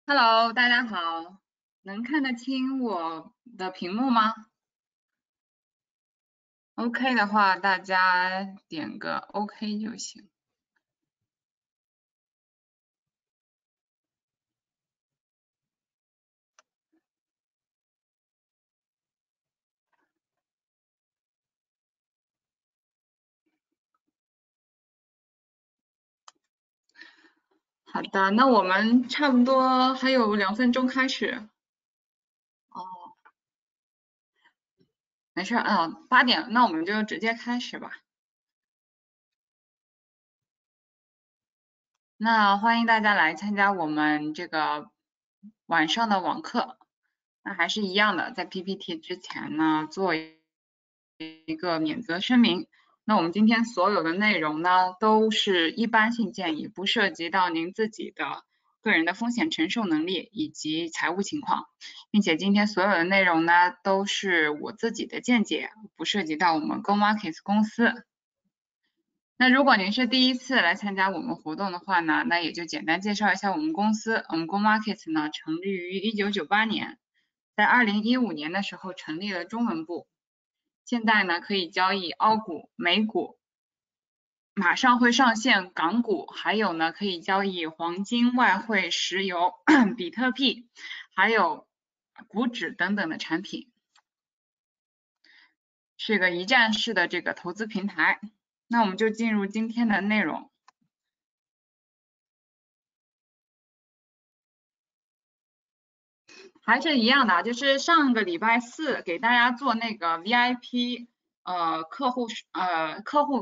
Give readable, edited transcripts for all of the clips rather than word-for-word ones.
Hello，大家好，能看得清我的屏幕吗？OK 的话，大家点个 OK 就行。好的，那我们差不多还有2分钟开始。哦，没事儿，8点，那我们就直接开始吧。那欢迎大家来参加我们这个晚上的网课。那还是一样的，在 PPT 之前呢，做一个免责声明。那我们今天所有的内容呢，都是一般性建议，不涉及到您自己的个人的风险承受能力以及财务情况，并且今天所有的内容呢，都是我自己的见解，不涉及到我们 Go Markets 公司。那如果您是第一次来参加我们活动的话呢，那也就简单介绍一下我们公司。我们 Go Markets 呢，成立于1998年，在2015年的时候成立了中文部。现在呢，可以交易澳股、美股，马上会上线港股，还有呢，可以交易黄金、外汇、石油、比特币，还有股指等等的产品，是个一站式的这个投资平台。那我们就进入今天的内容。还是一样的，就是上个礼拜四给大家做那个 VIP 客户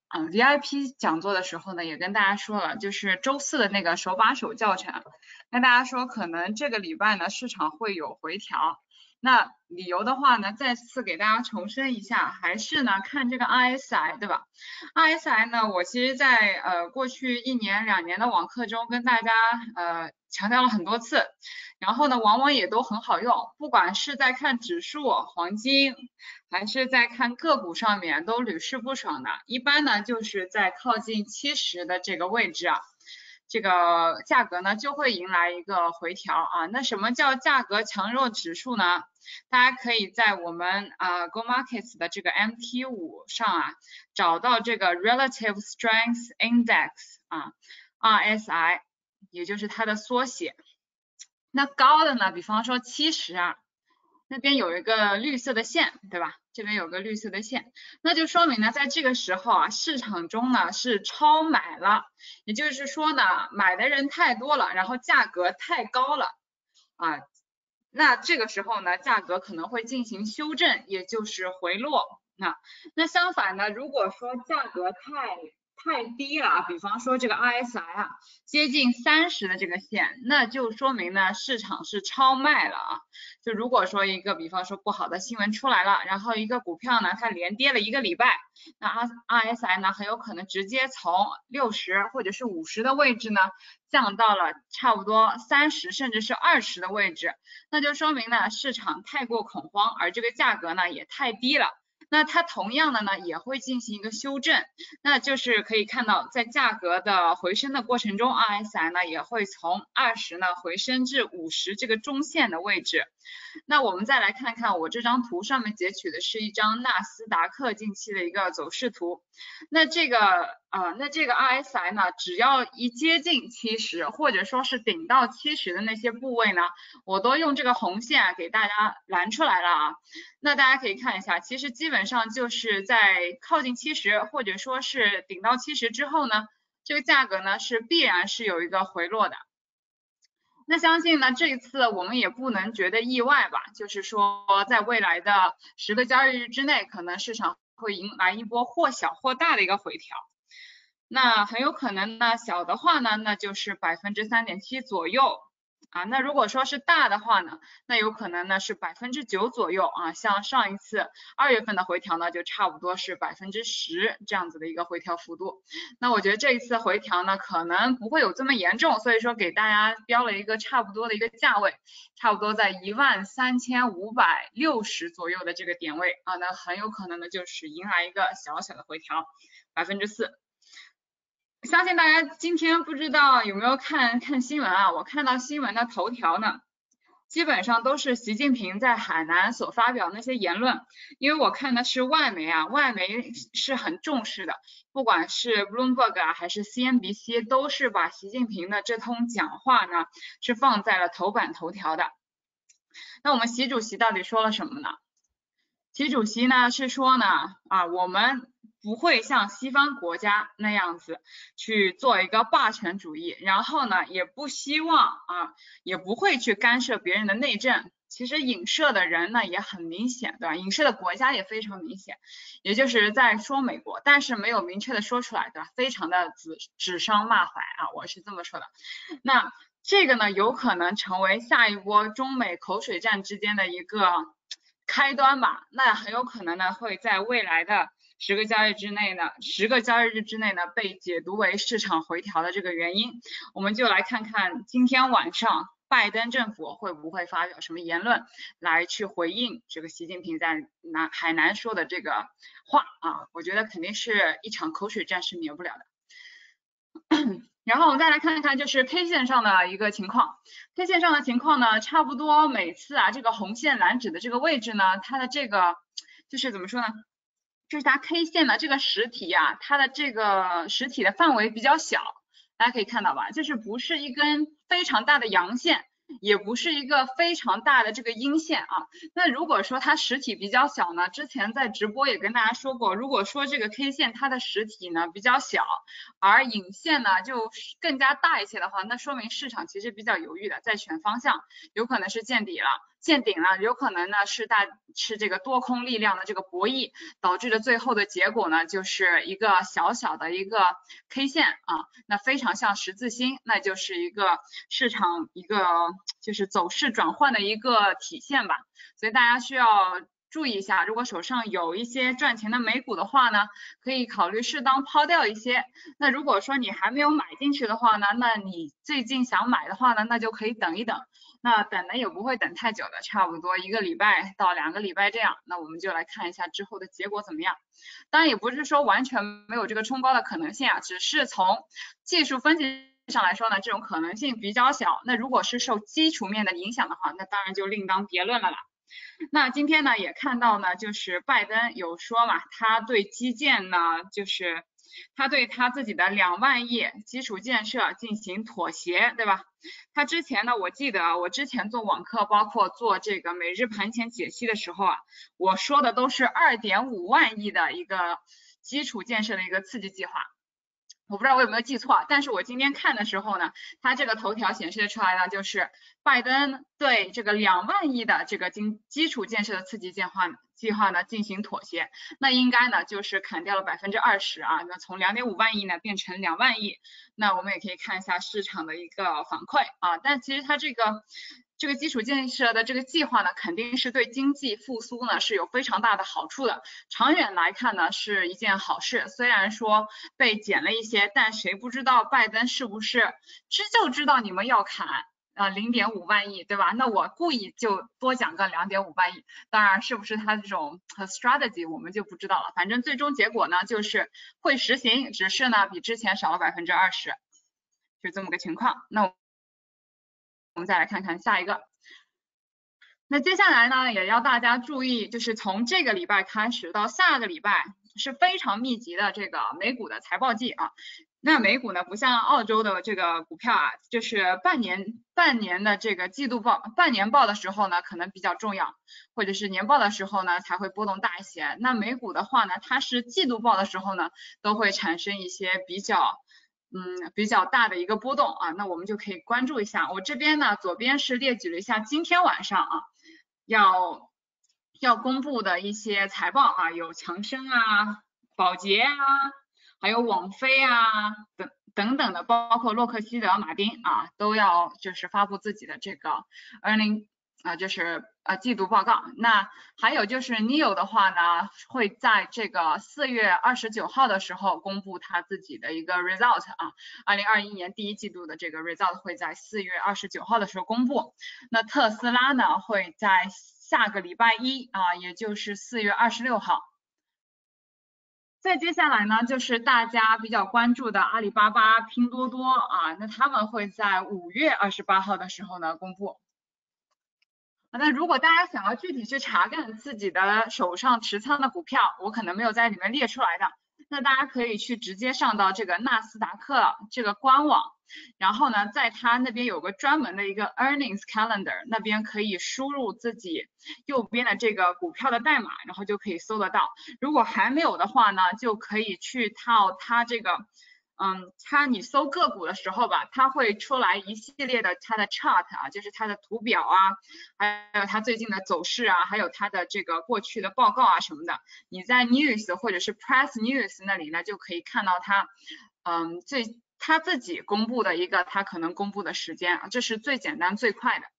VIP 讲座的时候呢，也跟大家说了，就是周四的那个手把手教程，跟大家说可能这个礼拜呢市场会有回调。那理由的话呢，再次给大家重申一下，还是呢看这个 RSI 对吧？RSI 呢，我其实在过去1年2年的网课中跟大家强调了很多次，然后呢，往往也都很好用，不管是在看指数、黄金，还是在看个股上面，都屡试不爽的。一般呢，就是在靠近70的这个位置啊，这个价格呢就会迎来一个回调啊。那什么叫价格强弱指数呢？大家可以在我们Go Markets 的这个 MT5上啊，找到这个 Relative Strength Index 啊，RSI，也就是它的缩写。那高的呢，比方说70啊，那边有一个绿色的线，对吧？这边有个绿色的线，那就说明呢，在这个时候啊，市场中呢是超买了，也就是说呢，买的人太多了，然后价格太高了啊，那这个时候呢，价格可能会进行修正，也就是回落。那相反呢，如果说价格太低了啊，比方说这个 RSI 啊，接近30的这个线，那就说明呢市场是超卖了啊。就如果说一个比方说不好的新闻出来了，然后一个股票呢它连跌了1个礼拜，那 RSI 呢很有可能直接从60或者是50的位置呢降到了差不多30甚至是20的位置，那就说明呢市场太过恐慌，而这个价格呢也太低了。那它同样的呢也会进行一个修正，那就是可以看到在价格的回升的过程中 ，RSI 呢也会从20呢回升至50这个中线的位置。那我们再来看看我这张图上面截取的是一张纳斯达克近期的一个走势图。那这个RSI 呢，只要一接近70，或者说是顶到70的那些部位呢，我都用这个红线给大家拦出来了啊。那大家可以看一下，其实基本上就是在靠近70，或者说是顶到70之后呢，这个价格呢是必然是有一个回落的。那相信呢，这一次我们也不能觉得意外吧，就是说在未来的10个交易日之内，可能市场会迎来一波或小或大的一个回调。那很有可能呢，小的话呢，那就是3.7%左右啊。那如果说是大的话呢，那有可能呢是9%左右啊。像上一次2月份的回调呢，就差不多是10%这样子的一个回调幅度。那我觉得这一次回调呢，可能不会有这么严重，所以说给大家标了一个差不多的一个价位，差不多在13560左右的这个点位啊。那很有可能呢就是迎来一个小小的回调，4%。 相信大家今天不知道有没有看新闻啊？我看到新闻的头条呢，基本上都是习近平在海南所发表那些言论，因为我看的是外媒啊，外媒是很重视的，不管是 Bloomberg 啊还是 CNBC，都是把习近平的这通讲话呢是放在了头版头条的。那我们习主席到底说了什么呢？习主席呢是说呢，我们不会像西方国家那样子去做一个霸权主义，然后呢也不希望也不会去干涉别人的内政。其实影射的人呢也很明显，对吧？影射的国家也非常明显，也就是在说美国，但是没有明确的说出来，对吧？非常的指桑骂槐啊，我是这么说的。那这个呢有可能成为下一波中美口水战之间的一个开端吧，那很有可能呢会在未来的10个交易日之内呢被解读为市场回调的这个原因。我们就来看看今天晚上拜登政府会不会发表什么言论来去回应这个习近平在海南说的这个话啊，我觉得肯定是一场口水战是免不了的。然后我们再来看看就是 K 线上的一个情况 ，K 线上的情况呢，差不多每次这个红线蓝指的这个位置呢，它的这个就是怎么说呢？就是它 K 线的这个实体它的这个实体的范围比较小，大家可以看到吧？就是不是一根非常大的阳线，也不是一个非常大的这个阴线啊。那如果说它实体比较小呢，之前在直播也跟大家说过，如果说这个 K 线它的实体呢比较小，而影线呢就更加大一些的话，那说明市场其实比较犹豫的，在选方向，有可能是见顶了，有可能呢是这个多空力量的这个博弈导致的最后的结果呢，就是一个小小的一个 K 线那非常像十字星，那就是一个市场一个就是走势转换的一个体现吧，所以大家需要注意一下，如果手上有一些赚钱的美股的话呢，可以考虑适当抛掉一些。那如果说你还没有买进去的话呢，那你最近想买的话呢，那就可以等一等。那等的也不会等太久的，差不多1个礼拜到2个礼拜这样。那我们就来看一下之后的结果怎么样。当然也不是说完全没有这个冲高的可能性只是从技术分析上来说呢，这种可能性比较小。那如果是受基础面的影响的话，那当然就另当别论了啦。那今天呢也看到呢，就是拜登有说嘛，他对基建呢，就是他对他自己的2万亿基础建设进行妥协，对吧？他之前呢，我记得我之前做网课，包括做这个每日盘前解析的时候我说的都是2.5万亿的一个基础建设的一个刺激计划。我不知道我有没有记错，但是我今天看的时候呢，它这个头条显示出来呢，就是拜登对这个2万亿的这个基础建设的刺激计划呢进行妥协，那应该呢就是砍掉了20%那从2.5万亿呢变成2万亿，那我们也可以看一下市场的一个反馈但其实它这个基础建设的这个计划呢，肯定是对经济复苏呢是有非常大的好处的，长远来看呢是一件好事。虽然说被减了一些，但谁不知道拜登是不是知道你们要砍0.5万亿，对吧？那我故意就多讲个2.5万亿，当然是不是他这种strategy 我们就不知道了。反正最终结果呢就是会实行，只是呢比之前少了20%，就这么个情况。那我们再来看看下一个。那接下来呢，也要大家注意，就是从这个礼拜开始到下个礼拜是非常密集的这个美股的财报季那美股呢，不像澳洲的这个股票就是半年的这个季度报、半年报的时候呢，可能比较重要，或者是年报的时候呢，才会波动大一些。那美股的话呢，它是季度报的时候呢，都会产生一些比较大的一个波动那我们就可以关注一下。我这边呢，左边是列举了一下今天晚上要公布的一些财报有强生宝洁还有网飞等等的，包括洛克希德马丁都要就是发布自己的这个 earning 就是季度报告。那还有就是 NIO 的话呢，会在这个4月29号的时候公布他自己的一个 result2021年第1季度的这个 result 会在4月29号的时候公布。那特斯拉呢会在下个礼拜一也就是4月26号再接下来呢，就是大家比较关注的阿里巴巴、拼多多啊，那他们会在5月28号的时候呢公布。那如果大家想要具体去查看自己的手上持仓的股票，我可能没有在里面列出来的，那大家可以去直接上到这个纳斯达克这个官网，然后呢，在它那边有个专门的一个 earnings calendar， 那边可以输入自己右边的这个股票的代码，然后就可以搜得到。如果还没有的话呢，就可以去到它这个你搜个股的时候吧，它会出来一系列的它的 chart 啊，就是它的图表啊，还有它最近的走势啊，还有它的这个过去的报告啊什么的。你在 news 或者是 press news 那里呢，就可以看到它，他自己公布的一个他可能公布的时间啊，这是最简单最快的。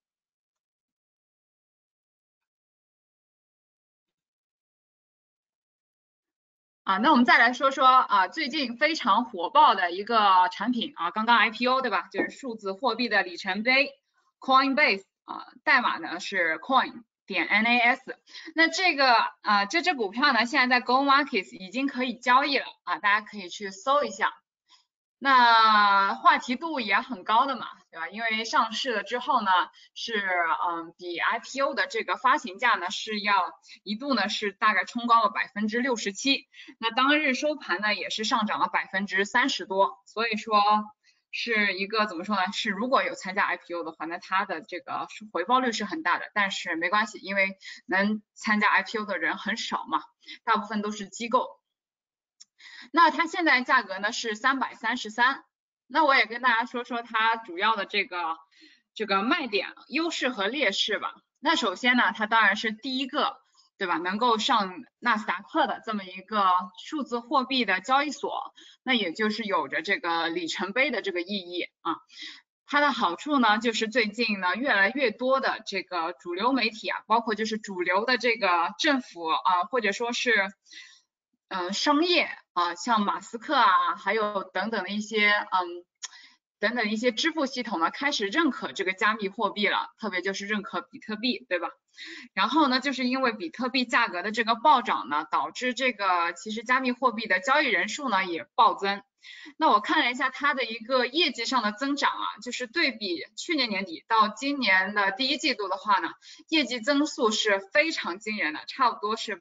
那我们再来说说最近非常火爆的一个产品刚刚 IPO 对吧？就是数字货币的里程碑 Coinbase 代码呢是 coin.nas。那这个这只股票呢，现在在 Go Markets 已经可以交易了大家可以去搜一下。那话题度也很高的嘛，对吧？因为上市了之后呢，是比 IPO 的这个发行价呢是要一度呢是大概冲高了67%，那当日收盘呢也是上涨了30%多，所以说是一个怎么说呢？是如果有参加 IPO 的话，那它的这个回报率是很大的，但是没关系，因为能参加 IPO 的人很少嘛，大部分都是机构。那它现在价格呢是333，那我也跟大家说说它主要的这个卖点、优势和劣势吧。那首先呢，它当然是第一个，对吧？能够上纳斯达克的这么一个数字货币的交易所，那也就是有着这个里程碑的这个意义它的好处呢，就是最近呢越来越多的这个主流媒体包括就是主流的这个政府或者说是商业像马斯克还有等等的一些支付系统呢，开始认可这个加密货币了，特别就是认可比特币，对吧？然后呢，就是因为比特币价格的这个暴涨呢，导致这个其实加密货币的交易人数呢也暴增。那我看了一下它的一个业绩上的增长就是对比去年年底到今年的第一季度的话呢，业绩增速是非常惊人的，差不多是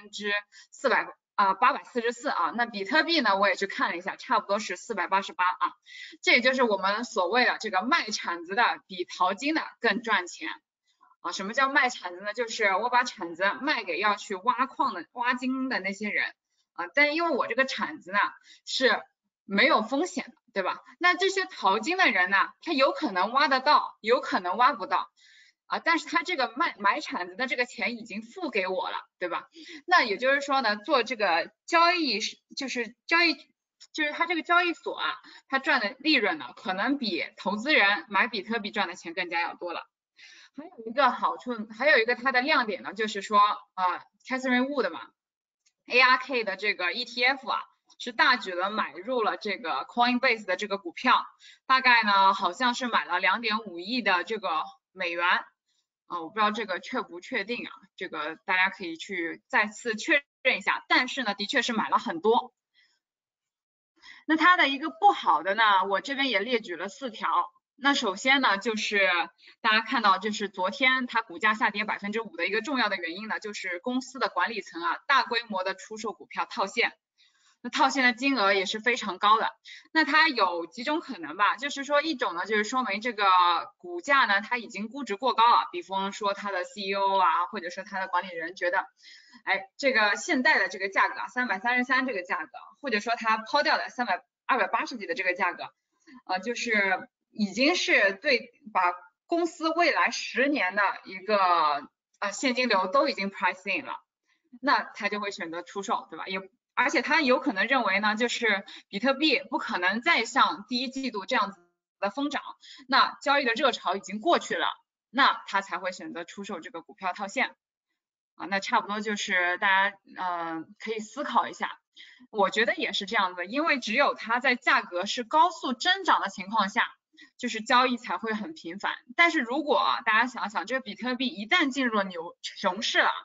844那比特币呢，我也去看了一下，差不多是488这也就是我们所谓的这个卖铲子的比淘金的更赚钱什么叫卖铲子呢？就是我把铲子卖给要去挖矿的、挖金的那些人但因为我这个铲子呢是没有风险的，对吧？那这些淘金的人呢，他有可能挖得到，有可能挖不到但是他这个买铲子的这个钱已经付给我了，对吧？那也就是说呢，做这个交易就是他这个交易所他赚的利润呢，可能比投资人买比特币赚的钱更加要多了。还有一个好处，还有一个它的亮点呢，就是说Catherine Wood 嘛 ，ARK 的这个 ETF是大举的买入了这个 Coinbase 的这个股票，大概呢好像是买了2.5亿的这个美元我不知道这个确不确定这个大家可以去再次确认一下，但是呢的确是买了很多。那它的一个不好的呢，我这边也列举了4条。那首先呢，就是大家看到，就是昨天它股价下跌5%的一个重要的原因呢，就是公司的管理层大规模的出售股票套现。那套现的金额也是非常高的，那它有几种可能吧，就是说一种呢，就是说明这个股价呢，它已经估值过高比方说它的 CEO 或者说它的管理人觉得，这个现在的这个价格333这个价格，或者说它抛掉的280几的这个价格，就是已经是把公司未来10年的一个现金流都已经 price in 了，那他就会选择出售，对吧？而且他有可能认为呢，就是比特币不可能再像第一季度这样子的疯涨，那交易的热潮已经过去了，那他才会选择出售这个股票套现那差不多就是大家可以思考一下，我觉得也是这样的，因为只有它在价格是高速增长的情况下，就是交易才会很频繁。但是如果大家想想，这个比特币一旦进入了熊市了，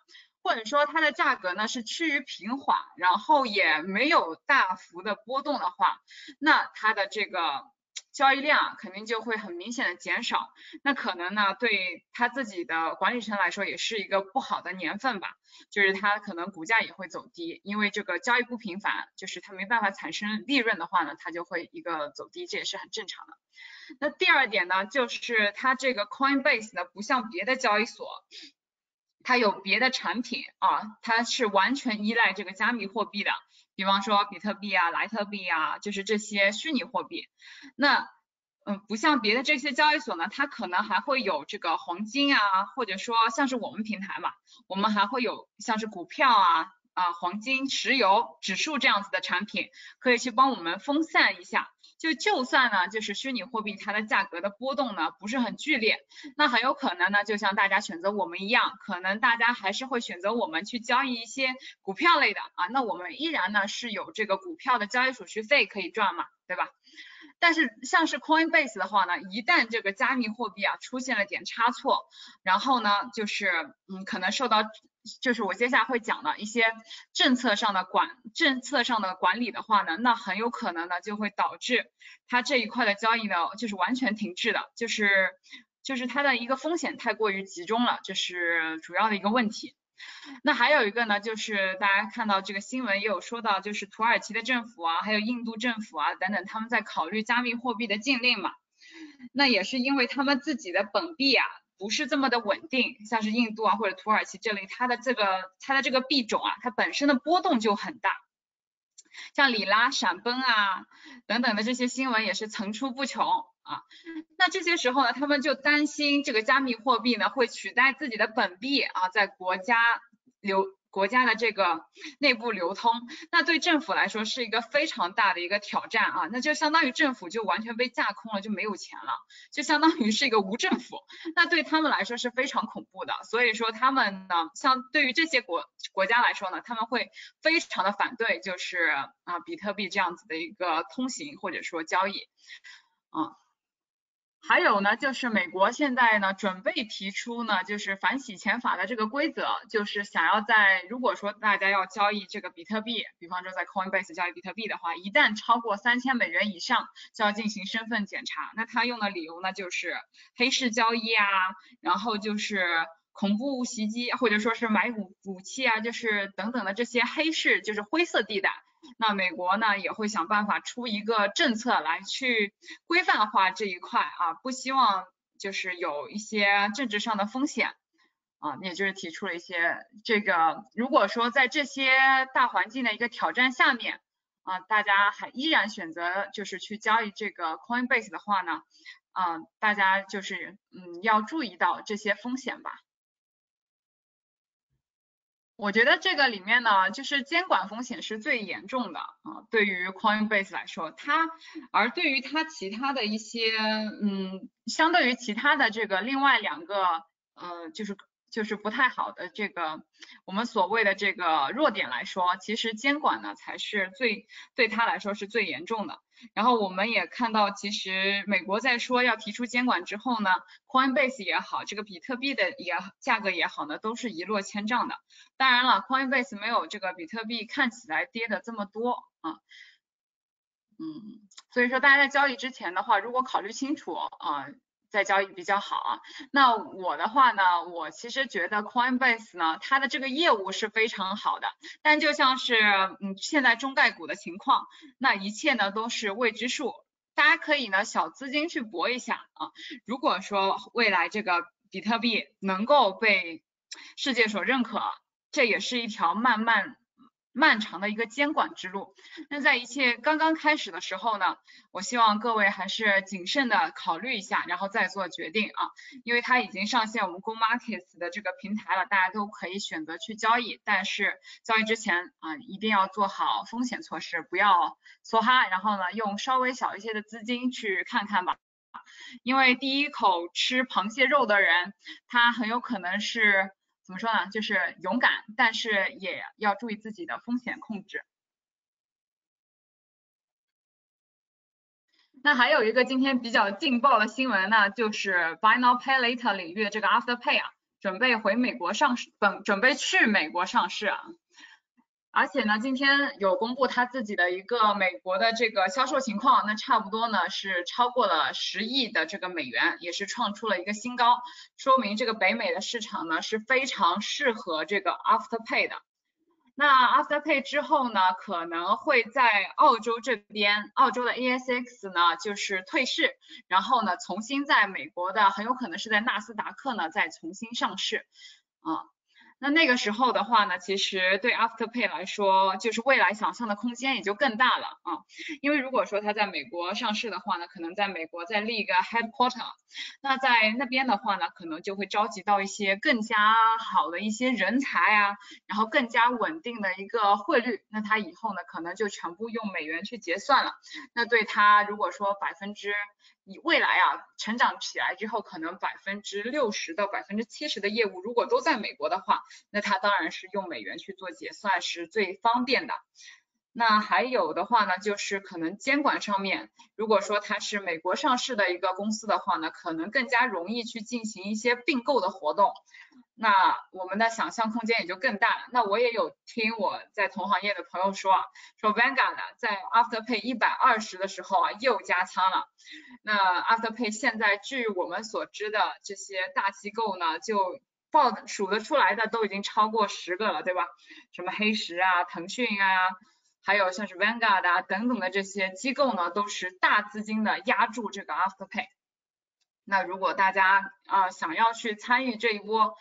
或者说它的价格呢是趋于平缓，然后也没有大幅的波动的话，那它的这个交易量肯定就会很明显的减少，那可能呢对他自己的管理层来说也是一个不好的年份吧，就是它可能股价也会走低，因为这个交易不频繁，就是它没办法产生利润的话呢，它就会一个走低，这也是很正常的。那第二点呢，就是它这个 Coinbase 呢不像别的交易所，它有别的产品啊，它是完全依赖这个加密货币的，比方说比特币啊、莱特币啊，就是这些虚拟货币。那不像别的这些交易所呢，它可能还会有这个黄金啊，或者说像是我们平台嘛，我们还会有像是股票啊、黄金、石油、指数这样子的产品，可以去帮我们分散一下。就算呢，就是虚拟货币它的价格的波动呢不是很剧烈，那很有可能呢，就像大家选择我们一样，可能大家还是会选择我们去交易一些股票类的啊，那我们依然呢是有这个股票的交易手续费可以赚嘛，对吧？但是像是 Coinbase 的话呢，一旦这个加密货币啊出现了点差错，然后呢就是可能受到就是我接下来会讲的一些政策上的管理的话呢，那很有可能呢就会导致它这一块的交易呢就是完全停滞的，就是它的一个风险太过于集中了，这是主要的一个问题。那还有一个呢，就是大家看到这个新闻也有说到，就是土耳其的政府啊，还有印度政府啊等等，他们在考虑加密货币的禁令嘛。那也是因为他们自己的本币啊不是这么的稳定，像是印度啊或者土耳其这类，它的这个币种啊，它本身的波动就很大。像里拉闪崩啊等等的这些新闻也是层出不穷啊。那这些时候呢，他们就担心这个加密货币呢会取代自己的本币啊，在国家的这个内部流通，那对政府来说是一个非常大的一个挑战啊，那就相当于政府就完全被架空了，就没有钱了，就相当于是一个无政府，那对他们来说是非常恐怖的，所以说他们呢，像对于这些国家来说呢，他们会非常的反对，就是比特币这样子的一个通行或者说交易啊。还有呢，就是美国现在呢准备提出呢，就是反洗钱法的这个规则，就是想要如果说大家要交易这个比特币，比方说在 Coinbase 交易比特币的话，一旦超过$3000以上，就要进行身份检查。那他用的理由呢，就是黑市交易啊，然后就是恐怖袭击，或者说是买武器啊，就是等等的这些黑市，就是灰色地带。那美国呢也会想办法出一个政策来去规范化这一块啊，不希望就是有一些政治上的风险啊，也就是提出了一些这个，如果说在这些大环境的一个挑战下面啊，大家还依然选择就是去交易这个 Coinbase 的话呢，大家就是要注意到这些风险吧。我觉得这个里面呢，就是监管风险是最严重的啊，对于 Coinbase 来说，而对于它其他的一些，相对于其他的这个另外两个，就是不太好的这个我们所谓的这个弱点来说，其实监管呢才是对它来说是最严重的。然后我们也看到，其实美国在说要提出监管之后呢，Coinbase 也好，这个比特币的价格也好呢，都是一落千丈的。当然了 ，Coinbase 没有这个比特币看起来跌的这么多啊，所以说大家在交易之前的话，如果考虑清楚再交易比较好啊。那我的话呢，我其实觉得 Coinbase 呢，它的这个业务是非常好的，但就像是现在中概股的情况，那一切呢都是未知数，大家可以呢小资金去搏一下啊。如果说未来这个比特币能够被世界所认可，这也是一条漫长的一个监管之路。那在一切刚刚开始的时候呢，我希望各位还是谨慎的考虑一下，然后再做决定啊。因为它已经上线我们 Go Markets 的这个平台了，大家都可以选择去交易，但是交易之前一定要做好风险措施，不要梭哈，然后呢用稍微小一些的资金去看看吧。因为第一口吃螃蟹肉的人，他很有可能是怎么说呢，就是勇敢，但是也要注意自己的风险控制。那还有一个今天比较劲爆的新闻呢，就是 Buy Now Pay Later 领域的这个 Afterpay 啊， 准备回美国上市，准备去美国上市啊。而且呢，今天有公布他自己的一个美国的这个销售情况，那差不多呢是超过了10亿的这个美元，也是创出了一个新高，说明这个北美的市场呢是非常适合这个 Afterpay 的。那 Afterpay 之后呢，可能会在澳洲这边，澳洲的 ASX 呢就是退市，然后呢重新在美国的很有可能是在纳斯达克呢再重新上市啊。那个时候的话呢，其实对 Afterpay 来说，就是未来想象的空间也就更大了啊。因为如果说它在美国上市的话呢，可能在美国再立一个 headquarter， 那在那边的话呢，可能就会召集到一些更加好的一些人才啊，然后更加稳定的一个汇率，那它以后呢，可能就全部用美元去结算了。那对它如果说你未来啊成长起来之后，可能60%到70%的业务如果都在美国的话，那它当然是用美元去做结算是最方便的。那还有的话呢，就是可能监管上面，如果说它是美国上市的一个公司的话呢，可能更加容易去进行一些并购的活动。那我们的想象空间也就更大了。那我也有听我在同行业的朋友说Vanguard 在 Afterpay 120的时候啊又加仓了。那 Afterpay 现在据我们所知的这些大机构呢，就数得出来的都已经超过10个了，对吧？什么黑石啊、腾讯啊，还有像是 Vanguard 啊等等的这些机构呢，都是大资金的压住这个 Afterpay。那如果大家想要去参与这一波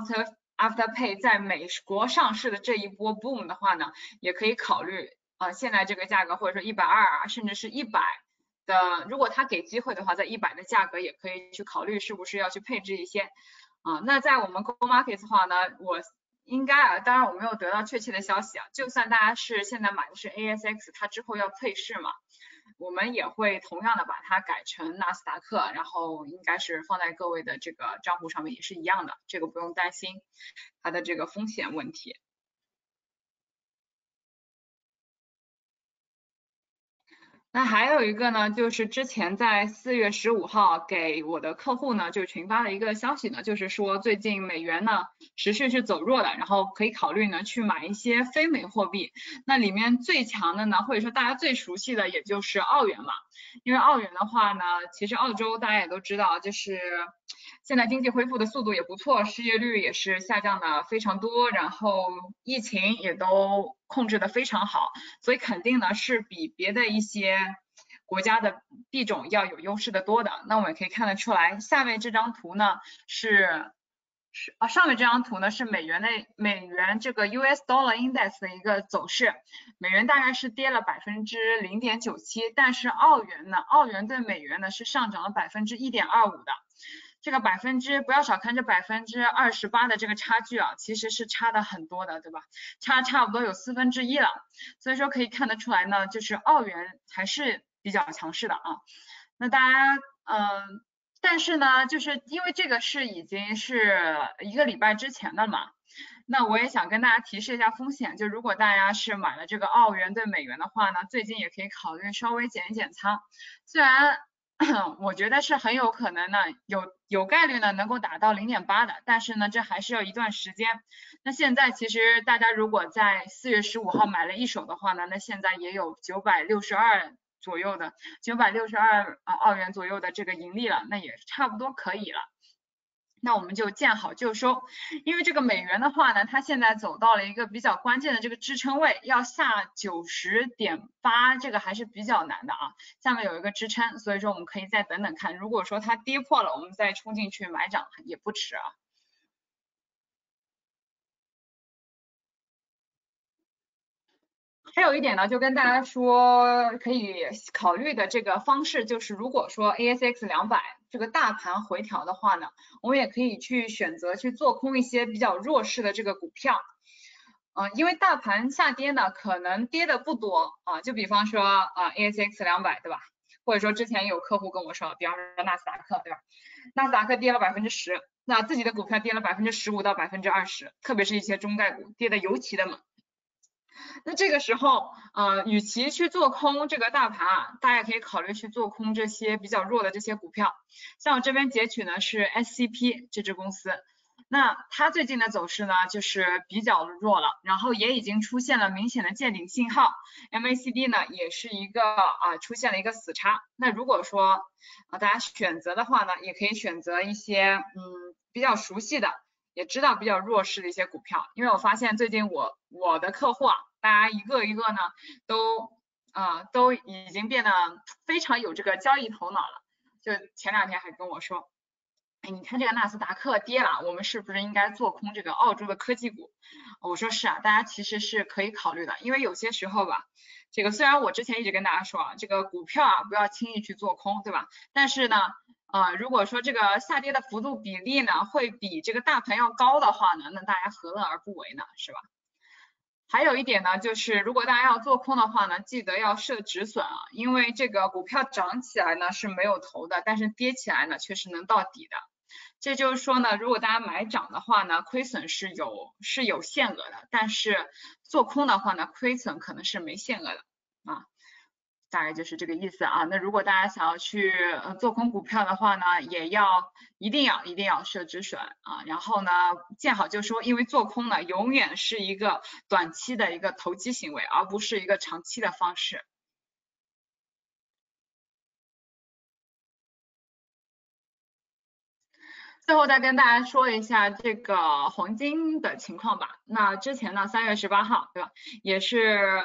Afterpay 在美国上市的这一波 boom 的话呢，也可以考虑现在这个价格或者说120啊，甚至是100的，如果他给机会的话，在100的价格也可以去考虑是不是要去配置一些那在我们 Go Markets 的话呢，我应该当然我没有得到确切的消息就算大家是现在买的是 ASX， 它之后要退市嘛。我们也会同样的把它改成纳斯达克，然后应该是放在各位的这个账户上面也是一样的，这个不用担心它的这个风险问题。那还有一个呢，就是之前在4月15号给我的客户呢，就群发了一个消息呢，就是说最近美元呢持续是走弱的，然后可以考虑呢去买一些非美货币。那里面最强的呢，或者说大家最熟悉的也就是澳元嘛。因为澳元的话呢，其实澳洲大家也都知道，就是现在经济恢复的速度也不错，失业率也是下降的非常多，然后疫情也都控制的非常好，所以肯定呢是比别的一些国家的币种要有优势的多的。那我们可以看得出来，下面这张图呢上面这张图呢是美元这个 US Dollar Index 的一个走势，美元大概是跌了0.97%，但是澳元对美元呢是上涨了1.25%的。这个不要小看这28%的这个差距其实是差的很多的，对吧？差不多有1/4了，所以说可以看得出来呢，就是澳元还是比较强势的那大家但是呢，就是因为这个已经是1个礼拜之前的嘛，那我也想跟大家提示一下风险，就如果大家是买了这个澳元对美元的话呢，最近也可以考虑稍微减一减仓，虽然我觉得是很有可能呢，有概率呢能够达到0.8的，但是呢这还是要一段时间。那现在其实大家如果在4月15号买了一手的话呢，那现在也有962左右的962澳元左右的这个盈利了，那也差不多可以了。那我们就见好就收，因为这个美元的话呢，它现在走到了一个比较关键的这个支撑位，要下90.8，这个还是比较难的下面有一个支撑，所以说我们可以再等等看，如果说它跌破了，我们再冲进去买涨也不迟还有一点呢，就跟大家说可以考虑的这个方式，就是如果说 ASX 200这个大盘回调的话呢，我们也可以去选择去做空一些比较弱势的这个股票。因为大盘下跌呢，可能跌的不多就比方说ASX 200对吧？或者说之前有客户跟我说，比方说纳斯达克对吧？纳斯达克跌了10%，那自己的股票跌了15%到20%，特别是一些中概股跌的尤其的猛。那这个时候与其去做空这个大盘大家可以考虑去做空这些比较弱的这些股票。像我这边截取呢是 SCP 这支公司， 那它最近的走势呢，就是比较弱了，然后也已经出现了明显的见顶信号 ，MACD 呢也是一个出现了一个死叉。那如果说大家选择的话呢，也可以选择一些比较熟悉的，也知道比较弱势的一些股票，因为我发现最近我的客户大家一个一个呢都已经变得非常有这个交易头脑了，就前2天还跟我说。哎，你看这个纳斯达克跌了，我们是不是应该做空这个澳洲的科技股？我说是啊，大家其实是可以考虑的，因为有些时候吧，这个虽然我之前一直跟大家说这个股票不要轻易去做空，对吧？但是呢，如果说这个下跌的幅度比例呢，会比这个大盘要高的话呢，那大家何乐而不为呢，是吧？还有一点呢，就是如果大家要做空的话呢，记得要设止损啊，因为这个股票涨起来呢是没有头的，但是跌起来呢却是能到底的。这就是说呢，如果大家买涨的话呢，亏损是有限额的，但是做空的话呢，亏损可能是没限额的啊。大概就是这个意思啊。那如果大家想要去做空股票的话呢，也要一定要设止损啊。然后呢，见好就收，因为做空呢永远是一个短期的一个投机行为，而不是一个长期的方式。最后再跟大家说一下这个黄金的情况吧。那之前呢，3月18号，对吧？也是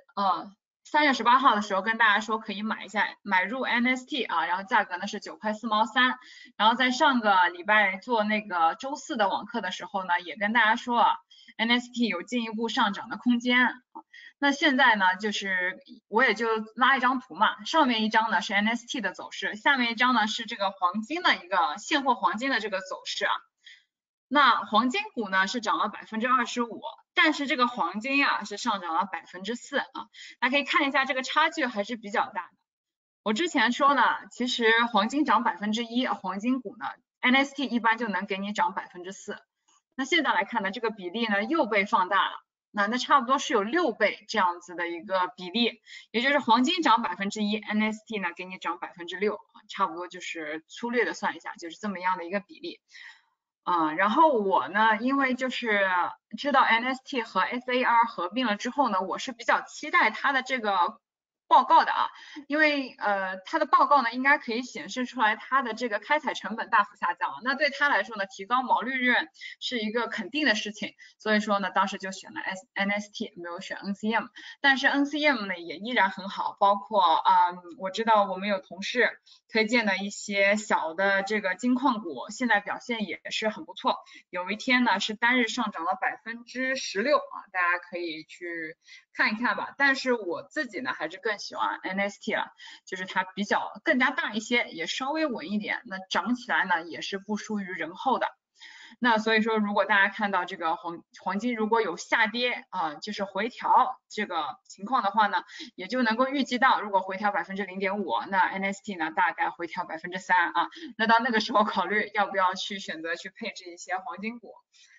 3月18号的时候跟大家说可以买入 NST 啊，然后价格呢是9块4毛3。然后在上个礼拜做那个周4的网课的时候呢，也跟大家说NST 有进一步上涨的空间。那现在呢，就是我也就拉一张图嘛，上面一张呢是 NST 的走势，下面一张呢是这个黄金的一个现货黄金的这个走势啊。那黄金股呢是涨了25%，但是这个黄金是上涨了4%啊，大家可以看一下这个差距还是比较大的。我之前说呢，其实黄金涨1%，黄金股呢 NST 一般就能给你涨4%。那现在来看呢，这个比例呢又被放大了。那差不多是有6倍这样子的一个比例，也就是黄金涨1%，NST 呢给你涨6%，差不多就是粗略的算一下，就是这么样的一个比例。然后我呢，因为就是知道 NST 和 SAR 合并了之后呢，我是比较期待它的这个报告的因为它的报告呢应该可以显示出来它的这个开采成本大幅下降，那对它来说呢，提高毛利润是一个肯定的事情，所以说呢，当时就选了 NST， 没有选 NCM， 但是 NCM 呢也依然很好，包括我知道我们有同事推荐的一些小的这个金矿股，现在表现也是很不错，有一天呢是单日上涨了16%大家可以去看一看吧。但是我自己呢还是更喜欢 NST 了，就是它比较更加大一些，也稍微稳一点，那涨起来呢也是不输于人后的。那所以说，如果大家看到这个黄金如果有下跌就是回调这个情况的话呢，也就能够预计到，如果回调0.5%，那 NST 呢大概回调3%那到那个时候考虑要不要去选择去配置一些黄金股。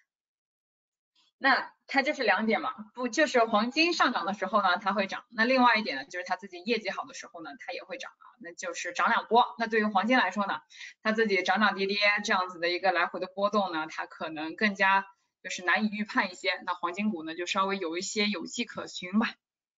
那它这是2点嘛，不就是黄金上涨的时候呢，它会涨；那另外一点呢，就是它自己业绩好的时候呢，它也会涨那就是涨2波。那对于黄金来说呢，它自己涨涨跌跌这样子的一个来回的波动呢，它可能更加就是难以预判一些。那黄金股呢，就稍微有一些有迹可循吧。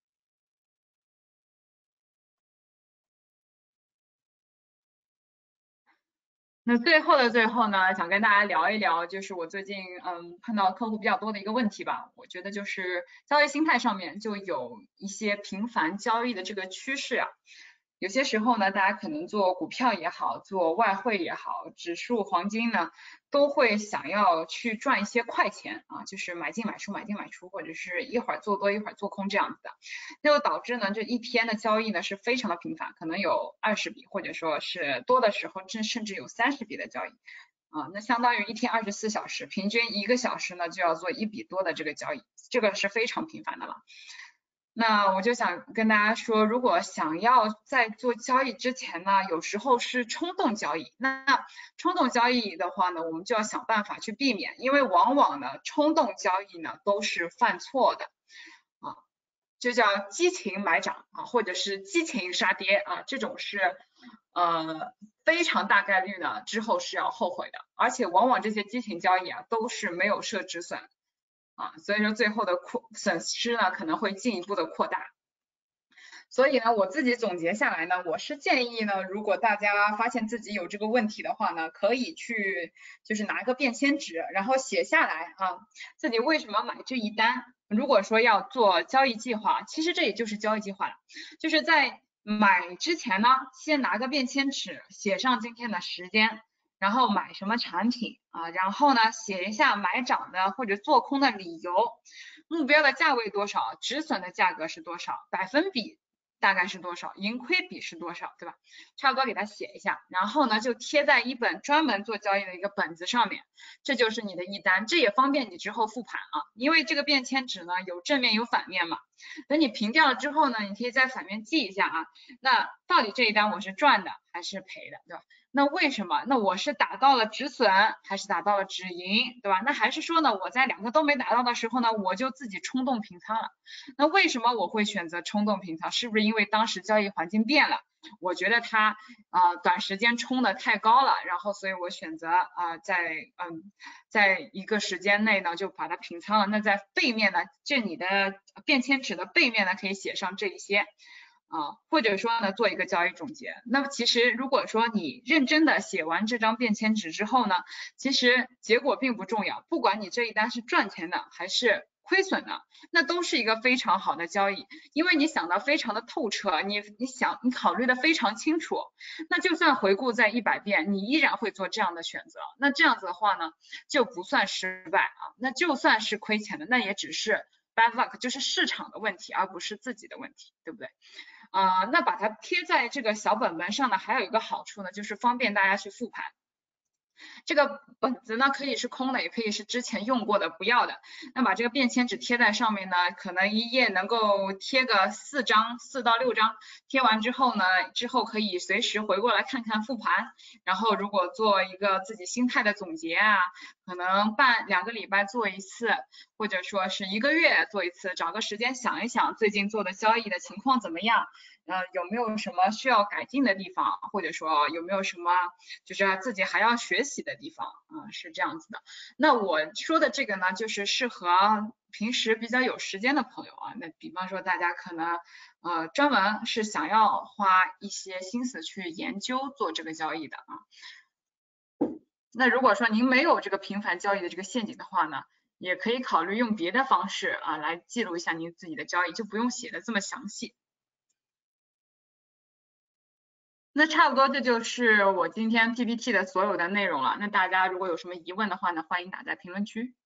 那最后的最后呢，想跟大家聊一聊，就是我最近碰到客户比较多的一个问题吧。我觉得就是交易心态上面就有一些频繁交易的这个趋势有些时候呢，大家可能做股票也好，做外汇也好，指数、黄金呢，都会想要去赚一些快钱就是买进买出，买进买出，或者是一会儿做多一会儿做空这样子的，那就导致呢，这一天的交易呢是非常的频繁，可能有20笔，或者说是多的时候甚至有30笔的交易那相当于一天24小时，平均1个小时呢就要做1笔多的这个交易，这个是非常频繁的了。那我就想跟大家说，如果想要在做交易之前呢，有时候是冲动交易。那冲动交易的话呢，我们就要想办法去避免，因为往往呢，冲动交易呢都是犯错的就叫激情买涨或者是激情杀跌这种是非常大概率呢之后是要后悔的，而且往往这些激情交易啊都是没有设止损啊，所以说最后的损失呢可能会进一步的扩大。所以呢，我自己总结下来呢，我是建议呢，如果大家发现自己有这个问题的话呢，可以去就是拿个便签纸，然后写下来啊，自己为什么买这一单。如果说要做交易计划，其实这也就是交易计划了，就是在买之前呢，先拿个便签纸，写上今天的时间，然后买什么产品啊，然后呢写一下买涨的或者做空的理由，目标的价位多少，止损的价格是多少，百分比大概是多少，盈亏比是多少，对吧？差不多给它写一下，然后呢就贴在一本专门做交易的一个本子上面，这就是你的一单，这也方便你之后复盘啊，因为这个便签纸呢有正面有反面嘛，等你平掉了之后呢，你可以在反面记一下啊，那到底这一单我是赚的还是赔的，对吧？那为什么？那我是达到了止损还是达到了止盈，对吧？那还是说呢，我在两个都没达到的时候呢，我就自己冲动平仓了。那为什么我会选择冲动平仓？是不是因为当时交易环境变了？我觉得它短时间冲的太高了，然后所以我选择在一个时间内呢就把它平仓了。那在背面呢，这你的便签纸的背面呢可以写上这一些。或者说呢做一个交易总结。那么其实如果说你认真的写完这张便签纸之后呢，其实结果并不重要，不管你这一单是赚钱的还是亏损的，那都是一个非常好的交易，因为你想的非常的透彻，你考虑的非常清楚，那就算回顾在100遍，你依然会做这样的选择，那这样子的话呢，就不算失败啊，那就算是亏钱的，那也只是 bad luck，就是市场的问题，而不是自己的问题，对不对？那把它贴在这个小本本上呢，还有一个好处呢，就是方便大家去复盘。这个本子呢可以是空的，也可以是之前用过的不要的。那把这个便签纸贴在上面呢，可能一页能够贴个4到6张，贴完之后呢，之后可以随时回过来看看复盘。然后如果做一个自己心态的总结啊，可能2个礼拜做一次，或者说是1个月做一次，找个时间想一想最近做的交易的情况怎么样。有没有什么需要改进的地方，或者说有没有什么就是自己还要学习的地方是这样子的。那我说的这个呢，就是适合平时比较有时间的朋友啊。那比方说大家可能专门是想要花一些心思去研究做这个交易的啊。那如果说您没有这个频繁交易的这个陷阱的话呢，也可以考虑用别的方式来记录一下您自己的交易，就不用写的这么详细。那差不多这就是我今天 PPT 的所有的内容了。那大家如果有什么疑问的话呢，欢迎打在评论区。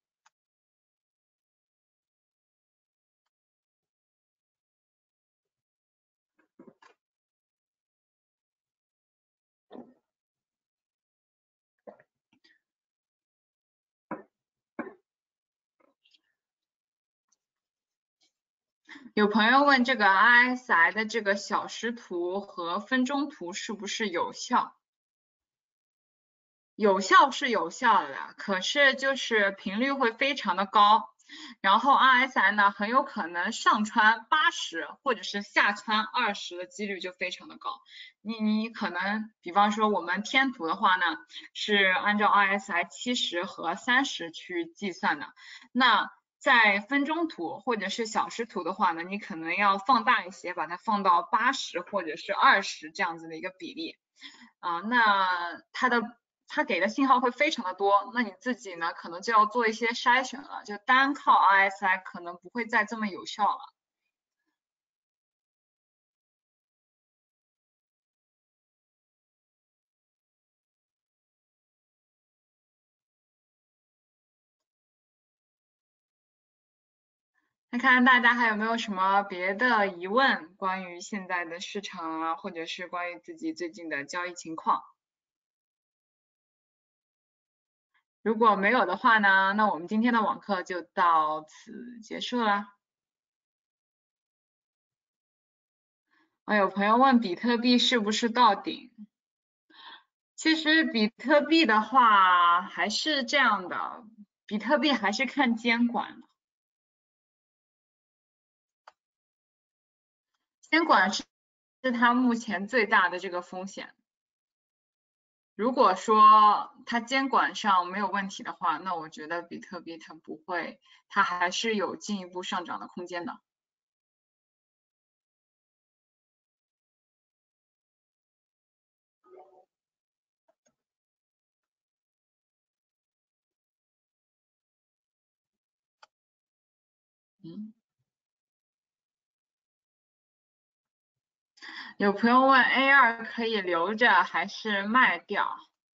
有朋友问这个 RSI 的这个小时图和分钟图是不是有效？有效是有效的，可是就是频率会非常的高，然后 RSI 呢很有可能上穿80或者是下穿20的几率就非常的高。你可能比方说我们天图的话呢是按照 RSI 70和30去计算的，那在分钟图或者是小时图的话呢，你可能要放大一些，把它放到80或者是20这样子的一个比例那它给的信号会非常的多，那你自己呢可能就要做一些筛选了，就单靠 RSI 可能不会再这么有效了。那看看大家还有没有什么别的疑问，关于现在的市场啊，或者是关于自己最近的交易情况。如果没有的话呢，那我们今天的网课就到此结束了。有朋友问比特币是不是到顶？其实比特币的话还是这样的，比特币还是看监管的，监管是它目前最大的这个风险。 如果说它监管上没有问题的话，那我觉得比特币它不会，它还是有进一步上涨的空间的。嗯，有朋友问 A2可以留着还是卖掉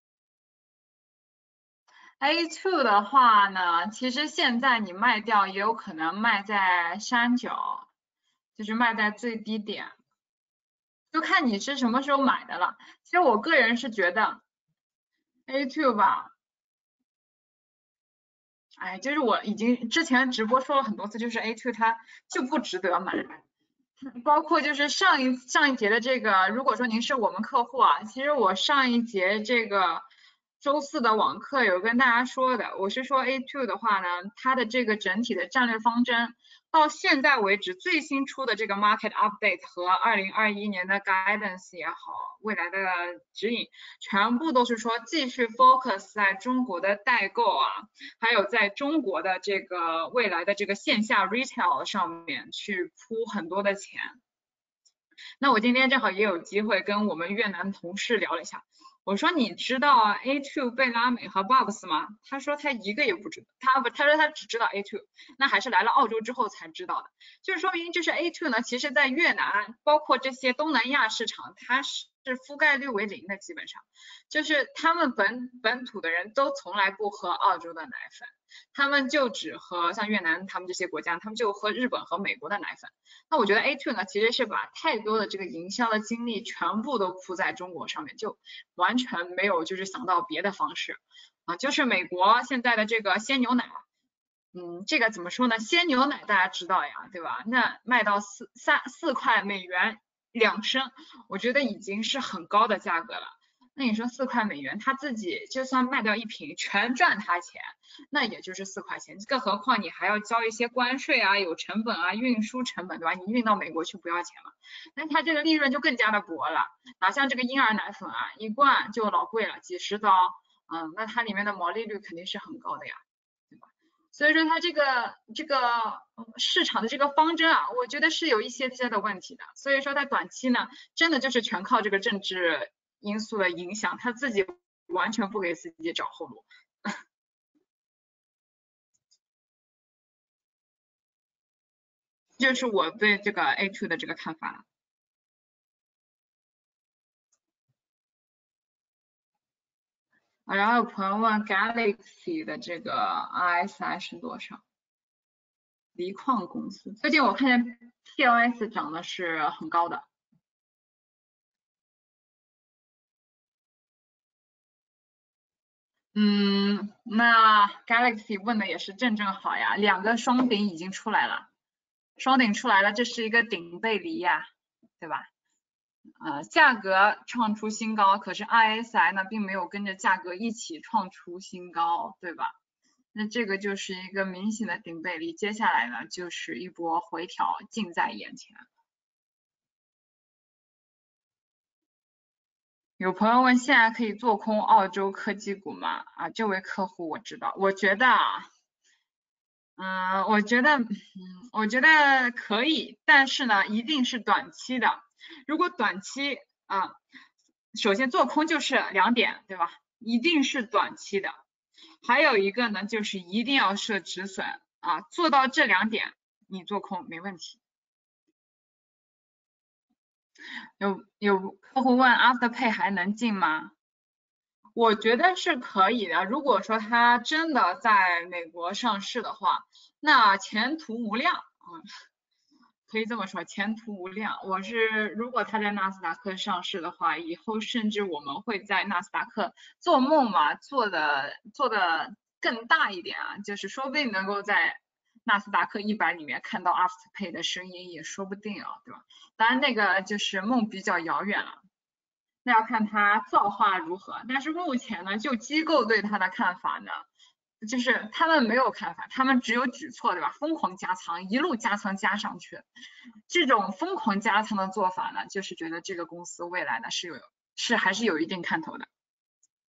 ？A2的话呢，其实现在你卖掉也有可能卖在山脚，就是卖在最低点，就看你是什么时候买的了。其实我个人是觉得 A2吧，哎，就是我已经之前直播说了很多次，就是 A2它就不值得买。包括就是上一节的这个，如果说您是我们客户啊，其实我上一节这个周四的网课有跟大家说的，我是说 A2的话呢，它的这个整体的战略方针到现在为止最新出的这个 market update 和2021年的 guidance 也好，未来的指引，全部都是说继续 focus 在中国的代购啊，还有在中国的这个未来的这个线下 retail 上面去铺很多的钱。那我今天正好也有机会跟我们越南同事聊了一下，我说你知道 A2 贝拉美和 Bobs 吗？他说他一个也不知道，他说他只知道 A2，那还是来了澳洲之后才知道的，就是说明就是 A2 呢，其实在越南包括这些东南亚市场，它是覆盖率为零的，基本上就是他们本土的人都从来不喝澳洲的奶粉。他们就只喝像越南他们这些国家，他们就喝日本和美国的奶粉。那我觉得 A2 呢，其实是把太多的这个营销的精力全部都扑在中国上面，就完全没有就是想到别的方式啊，就是美国现在的这个鲜牛奶。这个怎么说呢？鲜牛奶大家知道呀，对吧？那卖到4块美元2升，我觉得已经是很高的价格了。那你说4块美元，他自己就算卖掉一瓶，全赚他钱，那也就是4块钱。更何况你还要交一些关税啊，有成本啊，运输成本，对吧？你运到美国去不要钱嘛，那他这个利润就更加的薄了。哪像这个婴儿奶粉啊，一罐就老贵了，几十刀，那它里面的毛利率肯定是很高的呀。所以说它这个市场的这个方针啊，我觉得是有一些的问题的。所以说它短期呢，真的就是全靠这个政治因素的影响，他自己完全不给自己找后路。这就是我对这个 A2 的这个看法了。然后有朋友问 Galaxy 的这个 RSI 是多少？锂矿公司最近我看见 PLS 涨的是很高的。那 Galaxy 问的也是正好呀，两个双顶已经出来了，双顶出来了，这是一个顶背离呀，对吧？价格创出新高，可是 RSI 呢并没有跟着价格一起创出新高，对吧？那这个就是一个明显的顶背离，接下来呢就是一波回调近在眼前。有朋友问现在可以做空澳洲科技股吗？这位客户我知道，我觉得我觉得可以，但是呢，一定是短期的。如果短期啊，首先做空就是2点，对吧？一定是短期的。还有一个呢，就是一定要设止损啊，做到这2点，你做空没问题。有客户问 Afterpay 还能进吗？我觉得是可以的。如果说它真的在美国上市的话，那前途无量啊，可以这么说，前途无量。如果它在纳斯达克上市的话，以后甚至我们会在纳斯达克做梦嘛，做的更大一点啊，就是说不定能够在纳斯达克100里面看到 Afterpay 的声音，也说不定啊，对吧？当然那个就是梦比较遥远了。那要看它造化如何。但是目前呢，就机构对它的看法呢，就是他们没有看法，他们只有举措，对吧？疯狂加仓，一路加仓加上去。这种疯狂加仓的做法呢，就是觉得这个公司未来呢还是有一定看头的。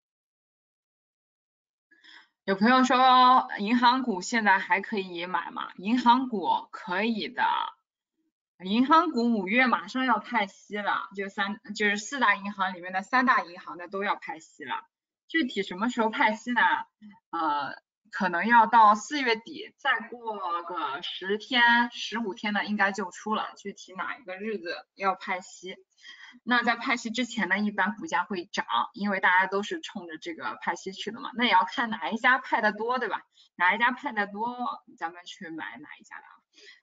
有朋友说银行股现在还可以买吗？银行股可以的，银行股5月马上要派息了，就是4大银行里面的3大银行的都要派息了。具体什么时候派息呢？可能要到4月底，再过个10天、15天呢，应该就出了。具体哪一个日子要派息？那在派息之前呢，一般股价会涨，因为大家都是冲着这个派息去的嘛。那也要看哪一家派的多，对吧？哪一家派的多，咱们去买哪一家的。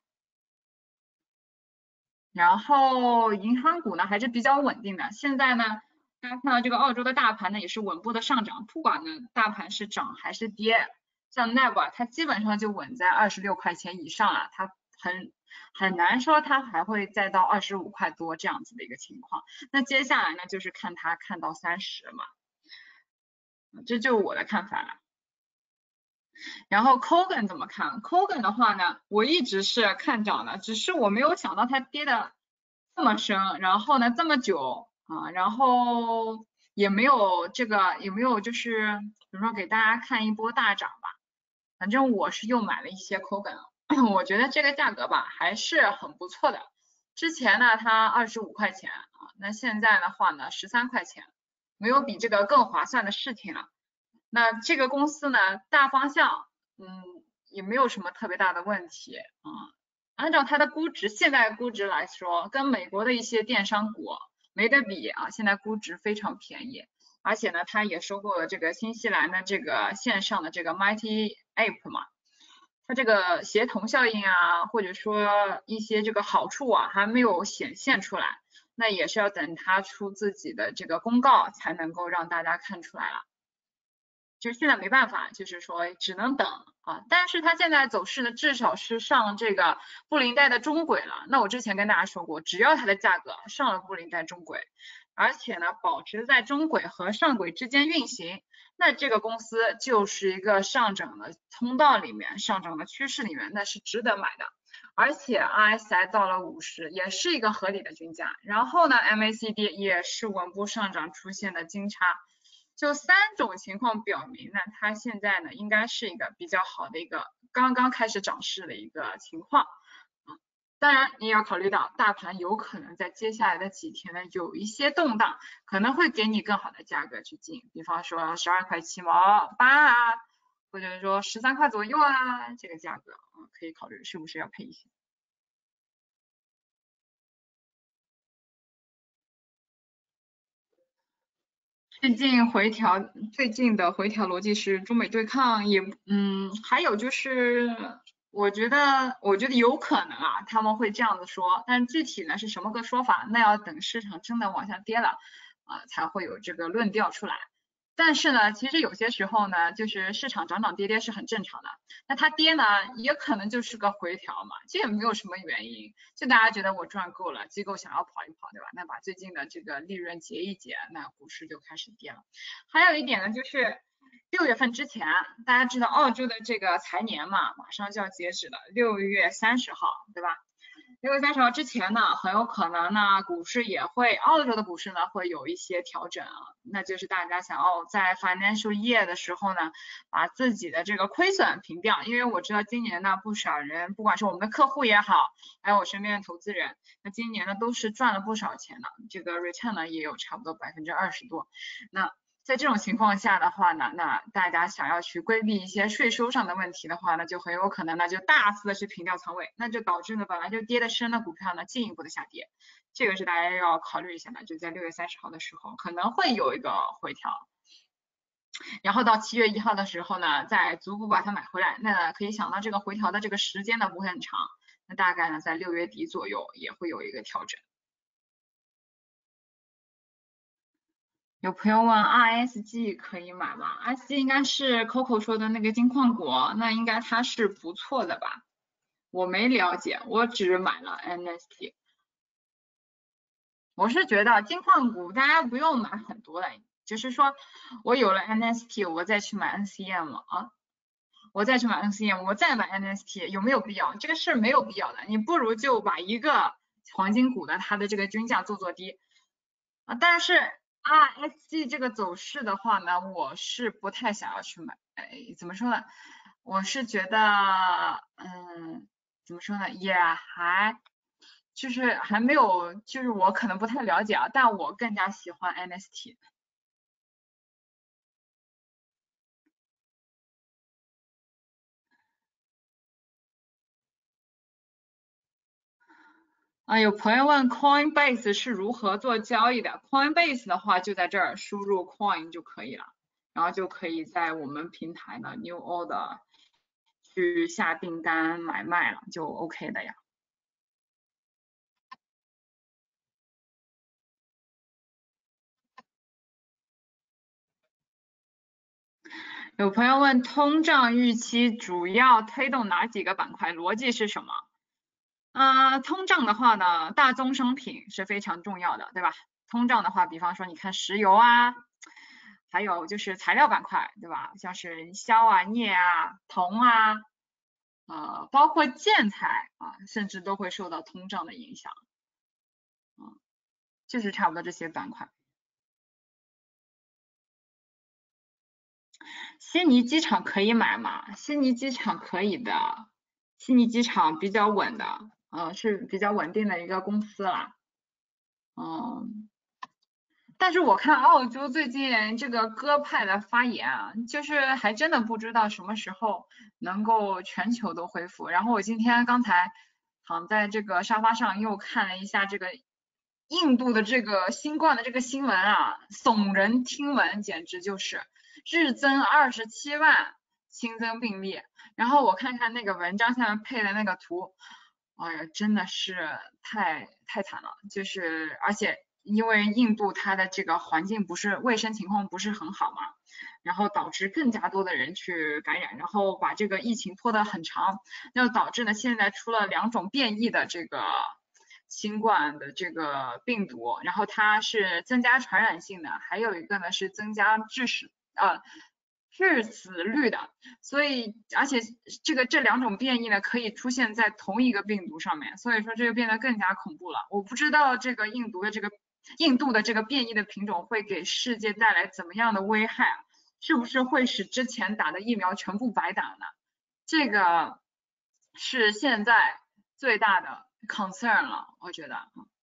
然后银行股呢还是比较稳定的。现在呢，大家看到这个澳洲的大盘呢也是稳步的上涨，不管呢大盘是涨还是跌，像 NAB 它基本上就稳在26块钱以上了，它很难说它还会再到25块多这样子的一个情况。那接下来呢就是看它看到30嘛，这就是我的看法了。然后 Kogan 怎么看 ？Kogan 的话呢，我一直是看涨的，只是我没有想到它跌的这么深，然后呢这么久啊，然后也没有就是比如说给大家看一波大涨吧。反正我是又买了一些 Kogan，我觉得这个价格吧还是很不错的。之前呢它25块钱啊，那现在的话呢13块钱，没有比这个更划算的事情了。那这个公司呢，大方向，也没有什么特别大的问题啊。按照它的估值，现在估值来说，跟美国的一些电商股没得比啊，现在估值非常便宜。而且呢，它也收购了这个新西兰的这个线上的这个 Mighty Ape 嘛，它这个协同效应啊，或者说一些这个好处啊，还没有显现出来，那也是要等它出自己的这个公告才能够让大家看出来了。就是现在没办法，就是说只能等啊。但是它现在走势呢，至少是上这个布林带的中轨了。那我之前跟大家说过，只要它的价格上了布林带中轨，而且呢保持在中轨和上轨之间运行，那这个公司就是一个上涨的通道里面，上涨的趋势里面，那是值得买的。而且 RSI 到了50，也是一个合理的均价。然后呢 MACD 也是稳步上涨出现的金叉。就3种情况表明呢，它现在呢应该是一个比较好的一个刚刚开始涨势的一个情况。当然你也要考虑到大盘有可能在接下来的几天呢有一些动荡，可能会给你更好的价格去进，比方说12块7毛8啊，或者说13块左右啊，这个价格可以考虑是不是要配一些。最近的回调逻辑是中美对抗，还有就是我觉得有可能啊，他们会这样子说，但具体呢是什么个说法，那要等市场真的往下跌了啊，才会有这个论调出来。但是呢，其实有些时候呢，就是市场涨涨跌跌是很正常的。那它跌呢，也可能就是个回调嘛，这也没有什么原因。就大家觉得我赚够了，机构想要跑一跑，对吧？那把最近的这个利润结一结，那股市就开始跌了。还有一点呢，就是6月份之前，大家知道澳洲的这个财年嘛，马上就要截止了，6月30号，对吧？6月30号之前呢，很有可能呢，澳洲的股市呢会有一些调整啊，那就是大家想要在 financial year 的时候呢，把自己的这个亏损平掉，因为我知道今年呢不少人，不管是我们的客户也好，还有我身边的投资人，那今年呢都是赚了不少钱的，这个 return 呢也有差不多20%多，那在这种情况下的话呢，那大家想要去规避一些税收上的问题的话呢，就很有可能呢就大幅的去平掉仓位，那就导致呢本来就跌得深的股票呢进一步的下跌，这个是大家要考虑一下的，就在6月30号的时候可能会有一个回调，然后到7月1号的时候呢再逐步把它买回来，那可以想到这个回调的这个时间呢不会很长，那大概呢在6月底左右也会有一个调整。有朋友问 RSG 可以买吗 ？RSG 应该是 Coco 说的那个金矿股，那应该它是不错的吧？我没了解，我只买了 NST。我是觉得金矿股大家不用买很多的，就是说我有了 NST，我再去买 NCM 啊，我再去买 NCM，我再买 NST，有没有必要？这个是没有必要的，你不如就把一个黄金股的它的这个均价做低啊，但是 RSG 这个走势的话呢，我是不太想要去买怎么说呢？我是觉得，怎么说呢，也还就是还没有，就是我可能不太了解啊，但我更加喜欢 NST。啊，有朋友问 Coinbase 是如何做交易的？Coinbase 的话就在这儿输入 coin 就可以了，然后就可以在我们平台的 New Order 去下订单买卖了，就 OK 的呀。有朋友问通胀预期主要推动哪几个板块？逻辑是什么？通胀的话呢，大宗商品是非常重要的，对吧？通胀的话，比方说你看石油啊，还有就是材料板块，对吧？像是硝啊、镍啊、铜啊，包括建材啊，甚至都会受到通胀的影响，就是差不多这些板块。悉尼机场可以买吗？悉尼机场可以的，悉尼机场比较稳的，是比较稳定的一个公司啦，嗯。但是我看澳洲最近这个鸽派的发言啊，就是还真的不知道什么时候能够全球都恢复。然后我今天刚才躺在这个沙发上又看了一下这个印度的这个新冠的这个新闻啊，耸人听闻，简直就是日增27万新增病例。然后我看看那个文章下面配的那个图，哎呀，真的是太惨了，就是而且因为印度它的这个环境不是卫生情况不是很好嘛，然后导致更加多的人去感染，然后把这个疫情拖得很长，就导致呢现在出了2种变异的这个新冠的这个病毒，然后它是增加传染性的，还有一个呢是增加致死率的，所以而且这2种变异呢可以出现在同一个病毒上面，所以说这就变得更加恐怖了。我不知道这个印度的这个变异的品种会给世界带来怎么样的危害啊，是不是会使之前打的疫苗全部白打呢？这个是现在最大的 concern 了，我觉得。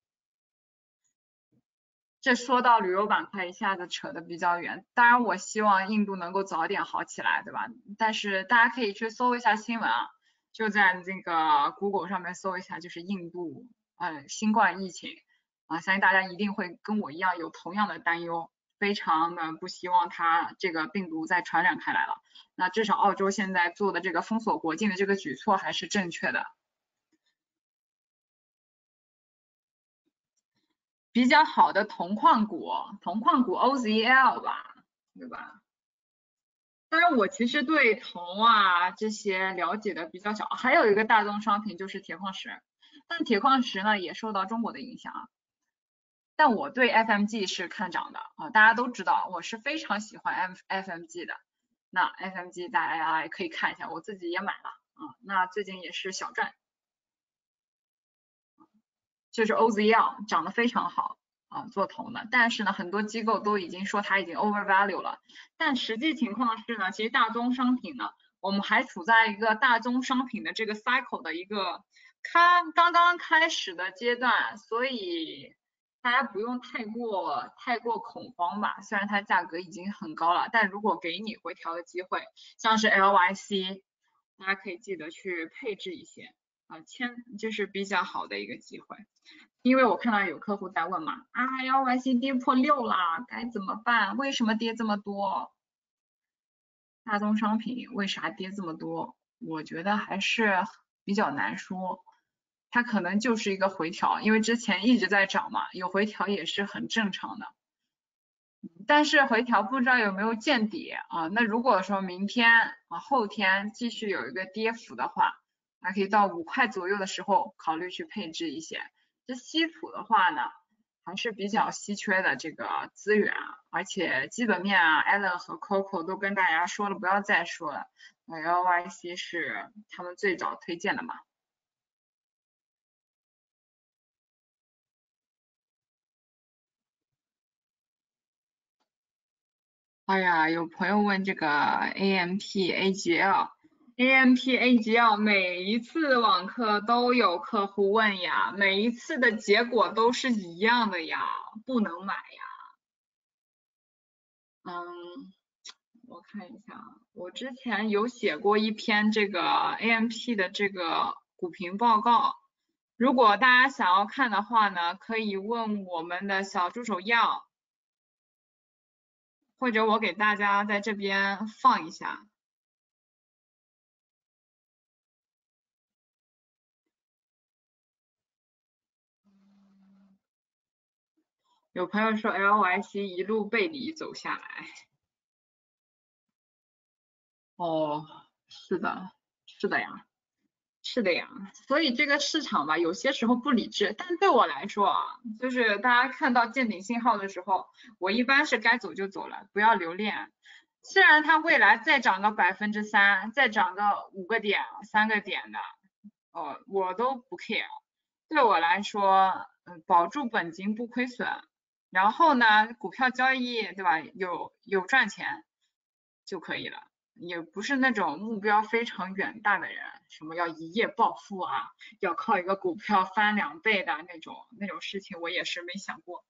这说到旅游板块，一下子扯得比较远。当然，我希望印度能够早点好起来，对吧？但是大家可以去搜一下新闻啊，就在那个 Google 上面搜一下，就是印度新冠疫情啊，相信大家一定会跟我一样有同样的担忧，非常的不希望它这个病毒再传染开来了。那至少澳洲现在做的这个封锁国境的这个举措还是正确的。比较好的铜矿股 OZL 吧，对吧？当然，我其实对铜啊这些了解的比较少，还有一个大宗商品就是铁矿石，但铁矿石呢也受到中国的影响啊。但我对 FMG 是看涨的啊，大家都知道我是非常喜欢 FMG 的。那 FMG 大家也可以看一下，我自己也买了啊，那最近也是小赚。就是 OZL 涨得非常好啊，做铜的，但是呢，很多机构都已经说它已经 overvalue 了，但实际情况是呢，其实大宗商品呢，我们还处在一个大宗商品的这个 cycle 的一个刚刚开始的阶段，所以大家不用太过恐慌吧，虽然它价格已经很高了，但如果给你回调的机会，像是 LYC，大家可以记得去配置一些啊，就是比较好的一个机会。因为我看到有客户在问嘛，LYC 跌破6啦，该怎么办？为什么跌这么多？大宗商品为啥跌这么多？我觉得还是比较难说，它可能就是一个回调，因为之前一直在涨嘛，有回调也是很正常的。但是回调不知道有没有见底啊？那如果说明天后天继续有一个跌幅的话，还可以到5块左右的时候考虑去配置一些。这稀土的话呢，还是比较稀缺的这个资源啊，而且基本面啊，Allen 和 Coco 都跟大家说了，不要再说了，LYC 是他们最早推荐的嘛。 哎呀，有朋友问这个 AMP AGL，AMP AGL 每一次网课都有客户问呀，每一次的结果都是一样的呀，不能买呀。嗯，我看一下啊，我之前有写过一篇这个 AMP 的这个股评报告，如果大家想要看的话呢，可以问我们的小助手要，或者我给大家在这边放一下。有朋友说 LYC 一路背离走下来，哦，是的，是的呀。是的呀，所以这个市场吧，有些时候不理智，但对我来说啊，就是大家看到见顶信号的时候，我一般是该走就走了，不要留恋。虽然它未来再涨个3%，再涨个5个点、3个点的，我都不 care。对我来说，保住本金不亏损，然后呢，股票交易对吧，有赚钱就可以了。也不是那种目标非常远大的人，什么要一夜暴富啊，要靠一个股票翻2倍的那种事情，我也是没想过。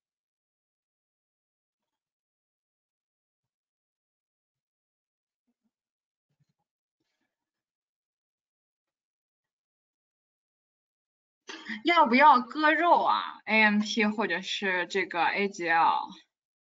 要不要割肉啊？AMP 或者是这个 AGL，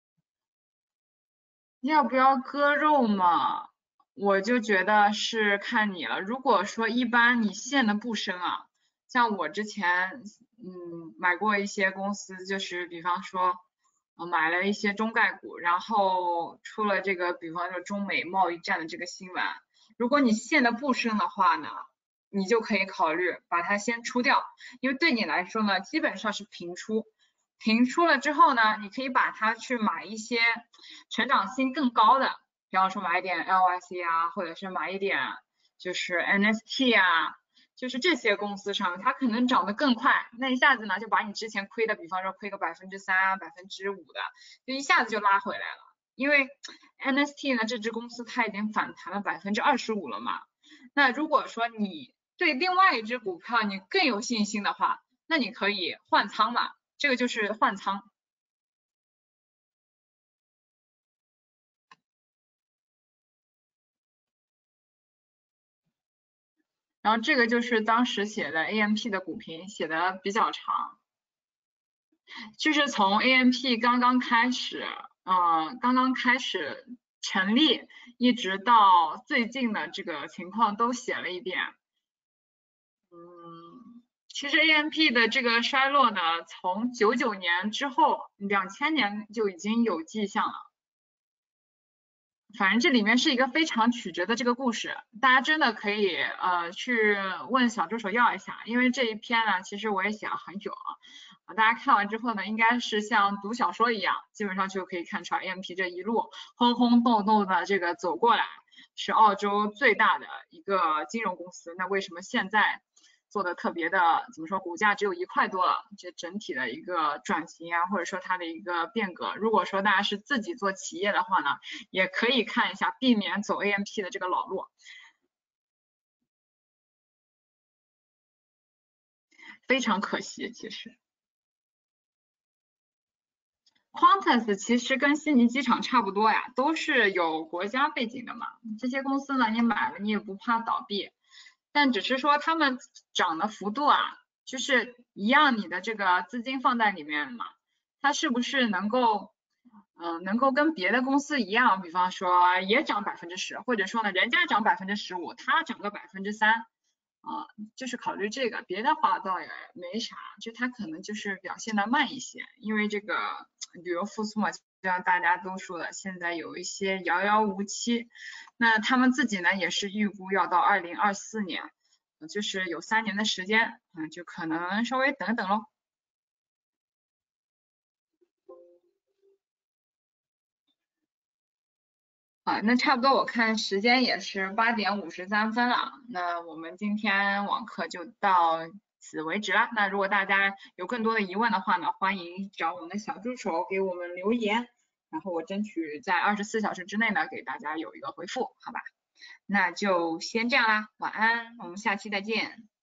要不要割肉嘛？我就觉得是看你了。如果说一般你陷的不深啊，像我之前买过一些公司，就是比方说买了一些中概股，然后出了这个比方说中美贸易战的这个新闻，如果你陷的不深的话呢，你就可以考虑把它先出掉，因为对你来说呢，基本上是平出。平出了之后呢，你可以把它去买一些成长性更高的，比方说买一点 LYC 啊，或者是买一点就是 NST 啊，就是这些公司上它可能涨得更快，那一下子呢就把你之前亏的，比方说亏个3%、5%的，就一下子就拉回来了。因为 NST 呢这只公司它已经反弹了25%了嘛，那如果说你对另外一只股票你更有信心的话，那你可以换仓嘛，这个就是换仓。然后这个就是当时写的 AMP 的股评，写的比较长，就是从 AMP 刚刚开始，刚刚开始成立，一直到最近的这个情况都写了一遍。其实 AMP 的这个衰落呢，从99年之后，2000年就已经有迹象了。反正这里面是一个非常曲折的这个故事，大家真的可以去问小助手要一下，因为这一篇呢，其实我也写了很久大家看完之后呢，应该是像读小说一样，基本上就可以看出来 AMP 这一路轰轰动动的这个走过来，是澳洲最大的一个金融公司。那为什么现在做的特别的怎么说，股价只有1块多了？这整体的一个转型啊，或者说它的一个变革，如果说大家是自己做企业的话呢，也可以看一下，避免走 AMP 的这个老路。非常可惜，其实。Qantas 其实跟悉尼机场差不多呀，都是有国家背景的嘛。这些公司呢，你买了你也不怕倒闭，但只是说他们涨的幅度啊，就是一样，你的这个资金放在里面嘛，它是不是能够跟别的公司一样，比方说也涨10%，或者说呢，人家涨15%，它涨个3%，就是考虑这个，别的话倒也没啥，就它可能就是表现的慢一些，因为这个旅游复苏嘛，就像大家都说的，现在有一些遥遥无期，那他们自己呢也是预估要到2024年，就是有3年的时间，就可能稍微等等喽。那差不多，我看时间也是8点53分了，那我们今天网课就到此为止了。那如果大家有更多的疑问的话呢，欢迎找我们的小助手给我们留言。 然后我争取在24小时之内呢给大家有一个回复，好吧？那就先这样啦，晚安，我们下期再见。